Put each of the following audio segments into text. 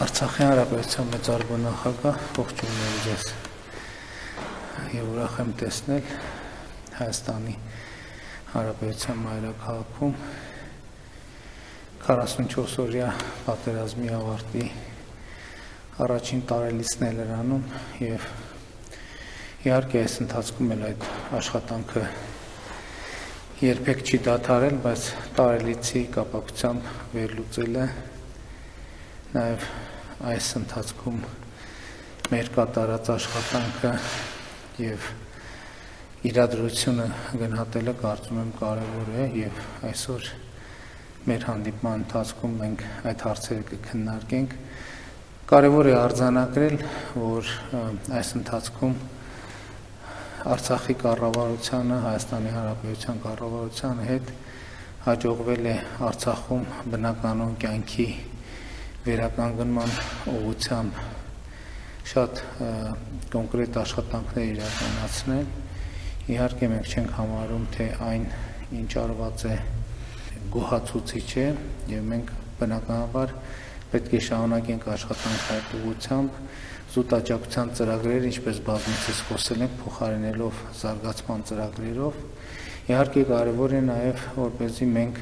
Արցախի հանրապետության մեծարգո նախագահ, ողջույն ձեզ եւ ուրախ եմ տեսնել Հայաստանի Հանրապետության մայրաքաղաքում 44-օրյա պատերազմի ավարտի առաջին տարելիցն էլ անում եւ իհարկե այս ընթացքում էլ այդ աշխատանքը երբեք չի դադարել, բայց տարելիցի կապակցությամբ վերլուծելը նաև այս ընթացքում մեր կատարած աշխատանքը եւ իրադրությունը գնահատելը կարծում եմ կարևոր է եւ այսօր մեր հանդիպման ընթացքում մենք այդ հարցերը կքննարկենք։ Կարևոր է արձանագրել, որ այս ընթացքում Արցախի կառավարությանը, Հայաստանի Հանրապետության կառավարությանը հետ հաջողվել է Արցախում բնականոն կյանքի վերականգնման ուղղությամբ շատ կոնկրետ աշխատանքներ իրականացնել։ Իհարկե մենք չենք համարում, թե այն ինչ արված է գոհացուցիչ է եւ մենք բնականաբար պետք է շարունակենք աշխատանքը այդ ուղղությամբ, զուտ աջակցության ծրագրեր, ինչպես բազմիցս խոսել ենք, փոխարինելով զարգացման ծրագրերով։ Իհարկե կարևոր է նաեւ որպեսզի մենք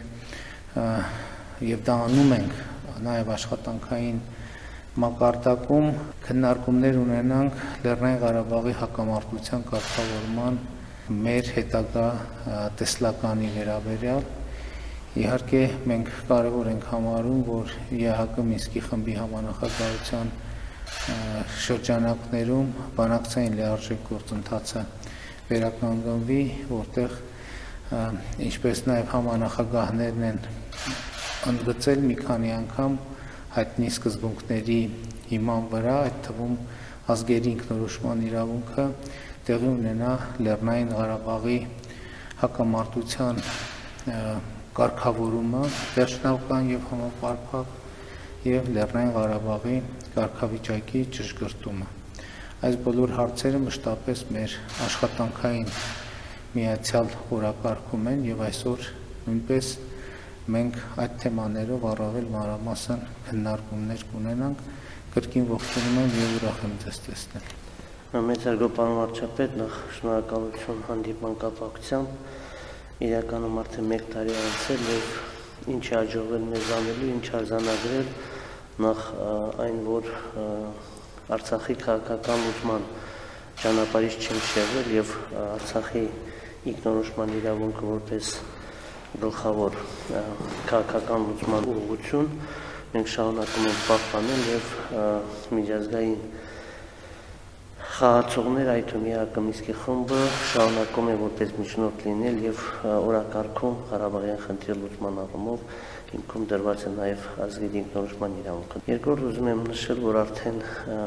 եւ դա անում ենք նաև աշխատանքային մակարդակում քննարկումներ ունենանք Լեռնային Ղարաբաղի հակամարտության կարգավորման մեր հետագա տեսլականի վերաբերյալ։ Իհարկե մենք կարևոր ենք համարում, որ ԵԱՀԿ Մինսկի խմբի համանախագահության շրջանակներում բանակցային լիարժեք գործընթացը վերականգնվի, որտեղ ինչպես նաև համանախագահներն են ընդգծել մի քանի անգամ հայտնի սկզբունքների հիման վրա, այդ թվում ազգերի ինքնորոշման իրավունքը տեղի ունենա Լեռնային Ղարաբաղի հակամարտության կարգավորումը, վերջնական եւ համապարփակ եւ Լեռնային Ղարաբաղի կարգավիճակի ճշգրտումը։ Այս բոլոր հարցերը մշտապես մեր աշխատանքային միացյալ օրակարգում են եւ այսօր նույնպես մենք այդ թեմաներով առավել մանրամասն քննարկումներ կունենանք։ Կրկին ողջունում եմ եւ ուրախ եմ ձեզ տեսնել։ Մեծարգո պարոն վարչապետ, նախ շնորհակալություն հանդիպման կապակցությամբ։ Իրականում արդեն 1 տարի անցել եւ ինչ է հաջողվել մեզ անելու, ինչ արձանագրել, նախ այն, որ Արցախի քաղաքական լուծման ճանապարհից չենք շեղվել եւ Արցախի ինքնորոշման իրավունքը որպես գլխավոր քաղաքական լուծման ուղղություն մենք շարունակում ենք պահպանել եւ միջազգային խաղացողներ, այդ թվում ԵԱՀԿ Մինսկի խումբը շարունակում է որպես միջնորդ լինել եւ օրակարգում Ղարաբաղյան խնդրի լուծման առումով հիմքում դրված է նաեւ ազգերի ինքնորոշման իրավունքը։ Երկրորդ ուզում եմ նշել, որ արդեն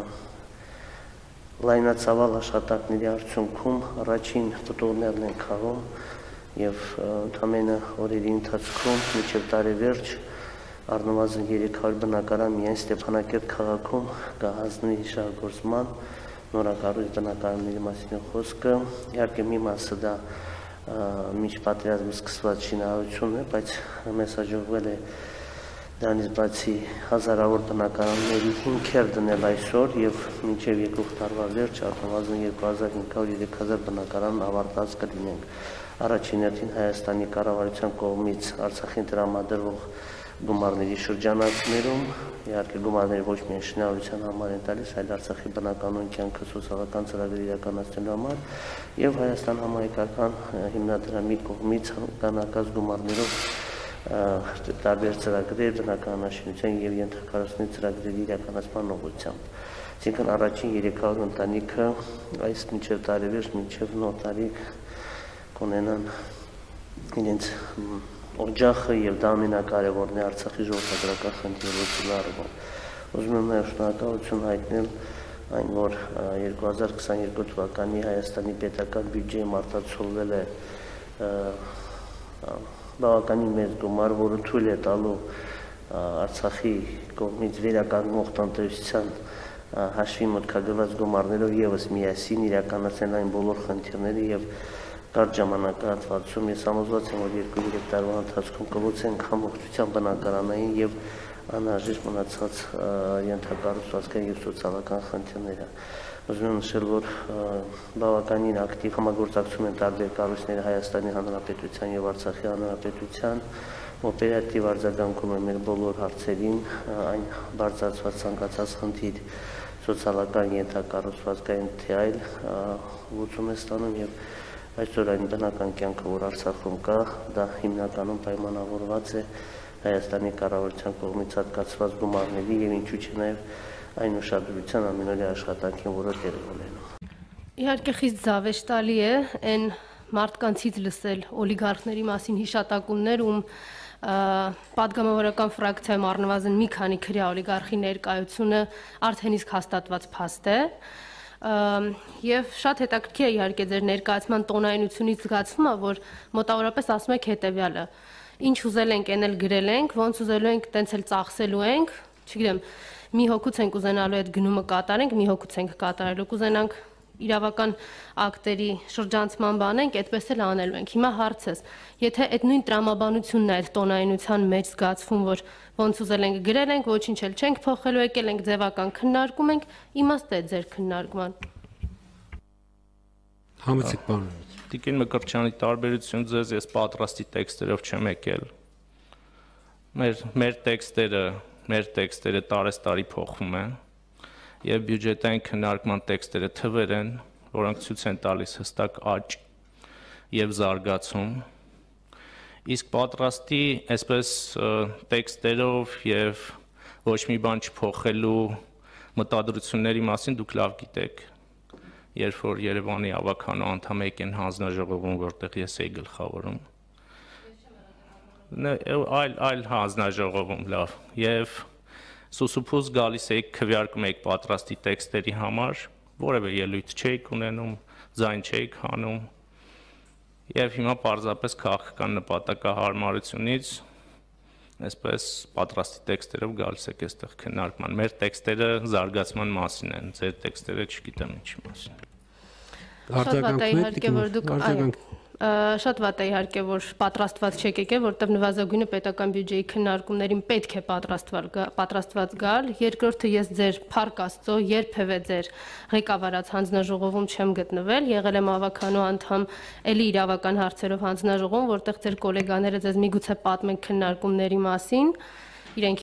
լայնածավալ աշխատանքների արդյունքում առաջին պտուղներն են քաղում եւ ընդամենը օրերի ընթացքում մինչեւ տարեվերջ առնվազն 300 բնակարան միայն Ստեփանակերտ քաղաքում կհանձնվի շահգործման, նորակառույց բնակարանների մասին խոսքը։ Իհարկե մի մասը դա մինչ պատերազմը սկսված շինարարությունն է, բայց մեզ հաջողվել է դրանից բացի հազարավոր բնակարանների հիմքեր դնել այսօր եւ մինչեւ եկող տարվա վերջ առնվազն 2500-3000 բնակարան ավարտած կլինենք։ Առաջին հերթին Հայաստանի կառավարության կողմից Արցախին տրամադրվող գումարների շրջանակներում, իհարկե գումարները ոչ միայն շինարարության համար են տալիս, այլ Արցախի բնականոն կյանքը սոցիալական ծրագրեր իրականացնելու համար եւ Հայաստան համահայկական հիմնադրամի կողմից կանակած գումարներով տարբեր ծրագրեր բնականաշինության եւ ենթակառուցվածքի ծրագրերի իրականացման ուղղությամբ։ Այսինքն առաջին 300 ընտանիքը այս մինչեւ տարեվերջ, մինչեւ նոր տարի կունենան իրենց օջախը եւ դա ամենակարևորն է Արցախի ժողովրդական խնդիրը լուծելու առումով։ Ուզում եմ նաեւ շնորհակալություն հայտնել այն, որ 2022 թվականի Հայաստանի պետական բյուջեում արտացոլվել է բավականին մեծ գումար, որը թույլ է տալու Արցախի կողմից վերականգնող տնտեսության հաշվի մտքագրված գումարներով եւս միասին իրականացնել այն բոլոր խնդիրները եւ կարճ ժամանակահատվածում ես համոզված եմ, որ 2-3 տարվա ընթացքում կլուծենք համողջության բնակարանային եւ անհրաժեշտ մնացած ենթակառուցվածքային և սոցիալական խնդիրները։ Ուզում եմ նշել, որ բավականին ակտիվ համագործակցում են տարբեր կառույցները Հայաստանի Հանրապետության և Արցախի Հանրապետության, օպերատիվ արձագանքում են մեր բոլոր հարցերին, այն բարձրացված ցանկացած խնդիր սոցիալական ենթակառուցվածքային թե այլ լուծում է ստանում և այսօր այն բնական կյանքը, որ Արցախում կա, դա հիմնականում պայմանավորված է Հայաստանի կառավարության կողմից հատկացված գումարների և ինչու՞ չէ նաև այն ուշադրության ամենօրյա աշխատանքին, որը տեղի ունենում։ Իհարկե խիստ զավեշտալի է այն մարդկանցից լսել օլիգարխների մասին հիշատակումներ, ում պատգամավորական ֆրակցիայում առնվազն մի քանի քրյա օլիգարխի ներկայությունը արդեն իսկ հաստատված փաստ է։ Եվ շատ հետաքրքիր է իհարկե ձեր ներկայացման տոնայնությունից զգացվում է, որ մոտավորապես ասում եք հետևյալը. ինչ ուզել ենք, այն էլ գրել ենք, ոնց ուզելու ենք, տենց էլ ծախսելու ենք, չգիտեմ, մի հոգուց ենք ուզենալու այդ գնումը կատարենք, մի հոգուց ենք կատարելու, կուզենանք իրավական ակտերի շրջանցման բանենք, այդպես էլ անելու ենք։ Հիմա հարցս, եթե այդ նույն տրամաբանությունն է այդ տոնայնության մեջ զգացվում, որ ոնց ուզել ենք գրել ենք, ոչինչ էլ չենք փոխելու, եկել ենք ձևական քննարկում ենք, իմաստ է ձեր քննարկման։ Համեցեք պարոն։ Տիկին Մկրտչյանի տարբերություն ձեզ ես պատրաստի տեքստերով չեմ եկել։ Մեր տեքստերը տարեստարի փոխվում են եւ բյուջետային քննարկման տեքստերը թվեր են, որոնք ցույց են տալիս հստակ աճ եւ զարգացում։ Իսկ պատրաստի այսպես տեքստերով եւ ոչ մի բան չփոխելու մտադրությունների մասին դուք լավ գիտեք, երբ որ Երևանի ավականու անդամ եկեն հանձնաժողովում, որտեղ ես էի գլխավորում։ Այլ հանձնաժողովում լավ եւ սուսուփուս գալիս եք քվեարկում եք պատրաստի տեքստերի համար, որևէ ելույթ չեք ունենում, ձայն չեք հանում եւ հիմա պարզապես քաղաքական նպատակահարմարությունից այսպես պատրաստի տեքստերով գալիս եք այստեղ քննարկման։ Մեր տեքստերը զարգացման մասին են, ձեր տեքստերը չգիտեմ ինչի մասին։ Շատ վատ է իհարկե, որ պատրաստված չեք եկել, որտեղ նվազագույնը պետական բյուջեի քննարկումներին պետք է պատրաստված գալ։ Երկրորդը, ես ձեր փառք Աստծո երբևէ ձեր ղեկավարած հանձնաժողովում չեմ գտնվել, եղել եմ ավականու անդամ էլի իրավական հարցերով հանձնաժողովում, որտեղ ձեր գոլեգաները ձեզ միգուցե պատմեն քննարկումների մասին, իրենք